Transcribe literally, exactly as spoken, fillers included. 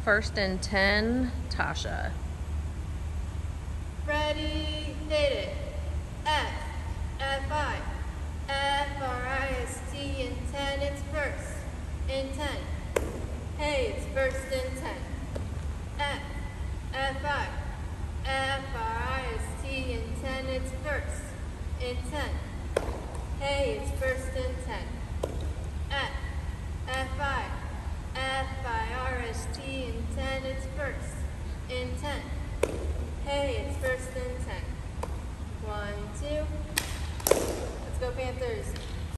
First and ten, Tasha. Ready, hit it. F, F I, F R I S T in ten, it's first. In ten. Hey, it's first in ten. F, F I, F R I S T in ten, it's first. In ten. Hey, it's first in ten.